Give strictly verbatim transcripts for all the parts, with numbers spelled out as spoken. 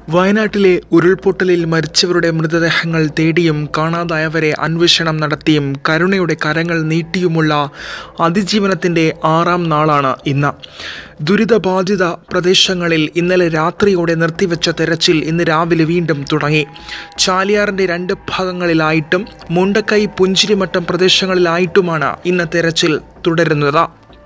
വയനാട്ടിലെ ഉരുൾപൊട്ടലിൽ മരിച്ചവരുടെ മൃതദേഹങ്ങൾ തേടിയും കാണാതായവരെ അന്വേഷണം നടത്തിയും കരുണയുടെ കരങ്ങൾ നീട്ടിയുമുള്ള അതിജീവനത്തിൻ്റെ ആറാം നാളാണ് ഇന്ന്. ദുരിതബാധിത പ്രദേശങ്ങളിൽ ഇന്നലെ രാത്രിയോടെ നിർത്തിവെച്ച തെരച്ചിൽ ഇന്ന് രാവിലെ വീണ്ടും തുടങ്ങി. ചാലിയാറിൻ്റെ രണ്ട് ഭാഗങ്ങളിലായിട്ടും മുണ്ടക്കൈ പുഞ്ചിരിമട്ടം പ്രദേശങ്ങളിലായിട്ടുമാണ് ഇന്ന് തെരച്ചിൽ തുടരുന്നത്.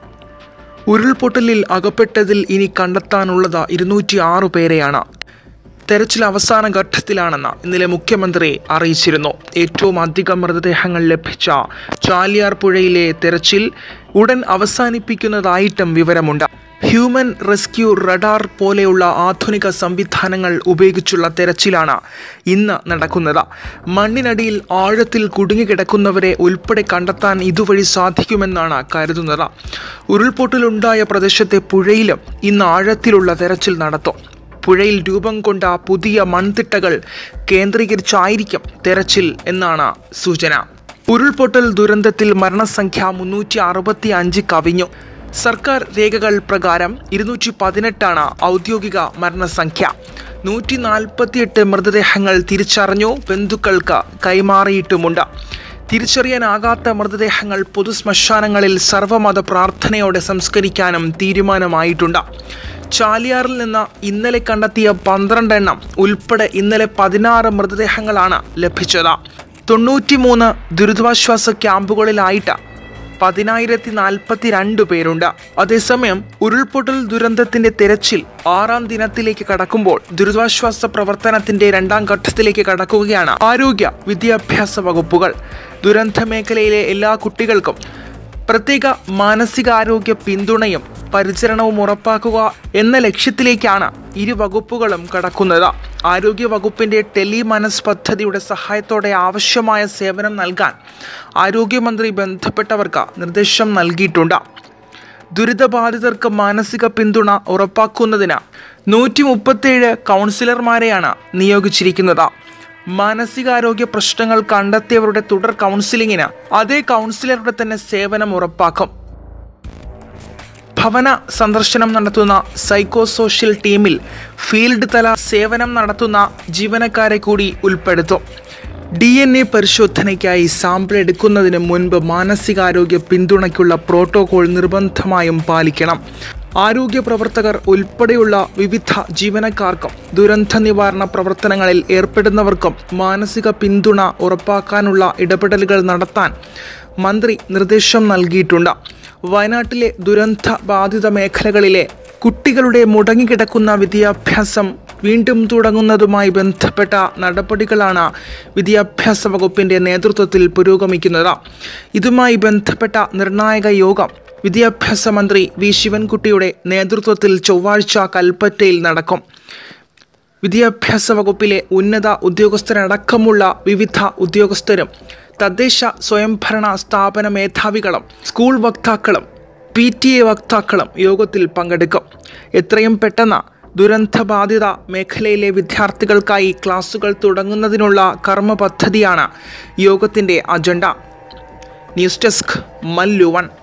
ഉരുൾപൊട്ടലിൽ അകപ്പെട്ടതിൽ ഇനി കണ്ടെത്താനുള്ളത് ഇരുന്നൂറ്റി ആറ് പേരെയാണ്. തെരച്ചിൽ അവസാന ഘട്ടത്തിലാണെന്ന് ഇന്നലെ മുഖ്യമന്ത്രി അറിയിച്ചിരുന്നു. ഏറ്റവും അധികം മൃതദേഹങ്ങൾ ലഭിച്ച ചാലിയാർ പുഴയിലെ തെരച്ചിൽ ഉടൻ അവസാനിപ്പിക്കുന്നതായിട്ടും വിവരമുണ്ട്. ഹ്യൂമൻ റെസ്ക്യൂ റഡാർ പോലെയുള്ള ആധുനിക സംവിധാനങ്ങൾ ഉപയോഗിച്ചുള്ള തെരച്ചിലാണ് ഇന്ന് നടക്കുന്നത്. മണ്ണിനടിയിൽ ആഴത്തിൽ കുടുങ്ങിക്കിടക്കുന്നവരെ ഉൾപ്പെടെ കണ്ടെത്താൻ ഇതുവഴി സാധിക്കുമെന്നാണ് കരുതുന്നത്. ഉരുൾപൊട്ടലുണ്ടായ പ്രദേശത്തെ പുഴയിലും ഇന്ന് ആഴത്തിലുള്ള തെരച്ചിൽ നടത്തും. പുഴയിൽ രൂപം കൊണ്ട പുതിയ മൺതിട്ടകൾ കേന്ദ്രീകരിച്ചായിരിക്കും തെരച്ചിൽ എന്നാണ് സൂചന. ഉരുൾപൊട്ടൽ ദുരന്തത്തിൽ മരണസംഖ്യ മുന്നൂറ്റി അറുപത്തി അഞ്ച് കവിഞ്ഞു. സർക്കാർ രേഖകൾ പ്രകാരം ഇരുന്നൂറ്റി പതിനെട്ടാണ് ഔദ്യോഗിക മരണസംഖ്യ. നൂറ്റി നാൽപ്പത്തിയെട്ട് മൃതദേഹങ്ങൾ തിരിച്ചറിഞ്ഞു ബന്ധുക്കൾക്ക് കൈമാറിയിട്ടുമുണ്ട്. തിരിച്ചറിയാനാകാത്ത മൃതദേഹങ്ങൾ പൊതുശ്മശാനങ്ങളിൽ സർവ്വമത പ്രാർത്ഥനയോടെ സംസ്കരിക്കാനും തീരുമാനമായിട്ടുണ്ട്. ചാലിയാറിൽ നിന്ന് ഇന്നലെ കണ്ടെത്തിയ പന്ത്രണ്ട് എണ്ണം ഉൾപ്പെടെ ഇന്നലെ പതിനാറ് മൃതദേഹങ്ങളാണ് ലഭിച്ചത്. തൊണ്ണൂറ്റി മൂന്ന് ദുരിതാശ്വാസ ക്യാമ്പുകളിലായിട്ട് പതിനായിരത്തി നാൽപ്പത്തി രണ്ട് പേരുണ്ട്. അതേസമയം ഉരുൾപൊട്ടൽ ദുരന്തത്തിന്റെ തെരച്ചിൽ ആറാം ദിനത്തിലേക്ക് കടക്കുമ്പോൾ ദുരിതാശ്വാസ പ്രവർത്തനത്തിന്റെ രണ്ടാം ഘട്ടത്തിലേക്ക് കടക്കുകയാണ് ആരോഗ്യ വിദ്യാഭ്യാസ വകുപ്പുകൾ. ദുരന്ത മേഖലയിലെ എല്ലാ കുട്ടികൾക്കും പ്രത്യേക മാനസികാരോഗ്യ പിന്തുണയും പരിചരണവും ഉറപ്പാക്കുക എന്ന ലക്ഷ്യത്തിലേക്കാണ് ഇരു വകുപ്പുകളും കടക്കുന്നത്. ആരോഗ്യ വകുപ്പിന്റെ ടെലി മനസ് പദ്ധതിയുടെ സഹായത്തോടെ ആവശ്യമായ സേവനം നൽകാൻ ആരോഗ്യമന്ത്രി ബന്ധപ്പെട്ടവർക്ക് നിർദ്ദേശം നൽകിയിട്ടുണ്ട്. ദുരിതബാധിതർക്ക് മാനസിക പിന്തുണ ഉറപ്പാക്കുന്നതിന് നൂറ്റി മുപ്പത്തേഴ് കൗൺസിലർമാരെയാണ് നിയോഗിച്ചിരിക്കുന്നത്. മാനസികാരോഗ്യ പ്രശ്നങ്ങൾ കണ്ടെത്തിയവരുടെ തുടർ കൗൺസിലിങ്ങിന് അതേ കൗൺസിലറുടെ തന്നെ സേവനം ഉറപ്പാക്കും. ഭവന സന്ദർശനം നടത്തുന്ന സൈക്കോ സോഷ്യൽ ടീമിൽ ഫീൽഡ് തല സേവനം നടത്തുന്ന ജീവനക്കാരെ കൂടി ഉൾപ്പെടുത്തും. ഡി എൻ എ പരിശോധനയ്ക്കായി സാമ്പിൾ എടുക്കുന്നതിന് മുൻപ് മാനസികാരോഗ്യ പിന്തുണയ്ക്കുള്ള പ്രോട്ടോകോൾ നിർബന്ധമായും പാലിക്കണം. ആരോഗ്യ പ്രവർത്തകർ ഉൾപ്പെടെയുള്ള വിവിധ ജീവനക്കാർക്കും ദുരന്ത നിവാരണ പ്രവർത്തനങ്ങളിൽ ഏർപ്പെടുന്നവർക്കും മാനസിക പിന്തുണ ഉറപ്പാക്കാനുള്ള ഇടപെടലുകൾ നടത്താൻ മന്ത്രി നിർദ്ദേശം നൽകിയിട്ടുണ്ട്. വയനാട്ടിലെ ദുരന്ത ബാധിത മേഖലകളിലെ കുട്ടികളുടെ മുടങ്ങിക്കിടക്കുന്ന വിദ്യാഭ്യാസം വീണ്ടും തുടങ്ങുന്നതുമായി ബന്ധപ്പെട്ട നടപടികളാണ് വിദ്യാഭ്യാസ വകുപ്പിൻ്റെ നേതൃത്വത്തിൽ പുരോഗമിക്കുന്നത്. ഇതുമായി ബന്ധപ്പെട്ട നിർണായക യോഗം വിദ്യാഭ്യാസ മന്ത്രി വി ശിവൻകുട്ടിയുടെ നേതൃത്വത്തിൽ ചൊവ്വാഴ്ച കൽപ്പറ്റയിൽ നടക്കും. വിദ്യാഭ്യാസ വകുപ്പിലെ ഉന്നത ഉദ്യോഗസ്ഥരടക്കമുള്ള വിവിധ ഉദ്യോഗസ്ഥരും തദ്ദേശ സ്വയംഭരണ സ്ഥാപന മേധാവികളും സ്കൂൾ വക്താക്കളും പി ടി എ വക്താക്കളും യോഗത്തിൽ പങ്കെടുക്കും. എത്രയും പെട്ടെന്ന് ദുരന്തബാധിത മേഖലയിലെ വിദ്യാർത്ഥികൾക്കായി ക്ലാസുകൾ തുടങ്ങുന്നതിനുള്ള കർമ്മ പദ്ധതിയാണ് യോഗത്തിൻ്റെ agenda. News desk Mallu one.